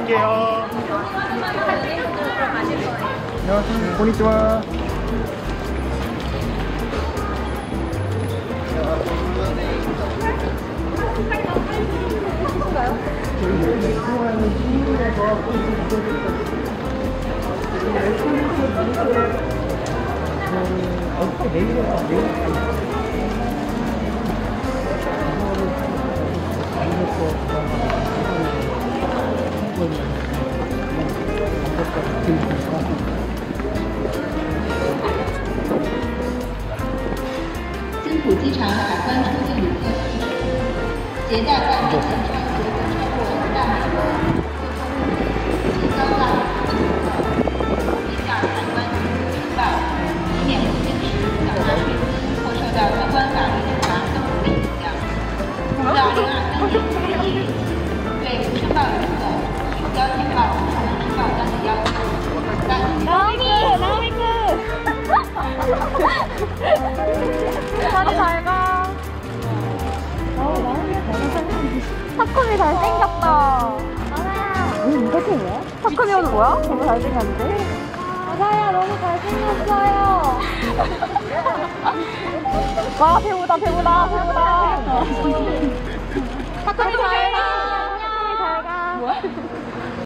갈게요. 안녕하세요. 고니치와. 金浦机场海关出境旅客携带外币现钞不得超过大美元，即遭到地下海关申报，以免入境时缴纳税金或受到相关法律处罚都不利影响。自2023年1月起，对不申报旅客取消填报出门申报单的要求。 나오미크! 다리 잘 가. 타쿠미 잘생겼다. 이렇게 뭐야? 타쿠미 오늘 뭐야? 너무 잘생겼는데? 아사야 너무 잘생겼어요. 와 배우다. 타쿠미 잘 가. 안녕. 잘 가. 뭐야?